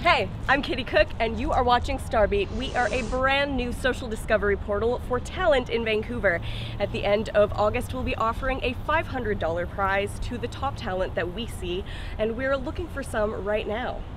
Hey, I'm Kitty Cook and you are watching StarBeat. We are a brand new social discovery portal for talent in Vancouver. At the end of August, we'll be offering a $500 prize to the top talent that we see, and we're looking for some right now.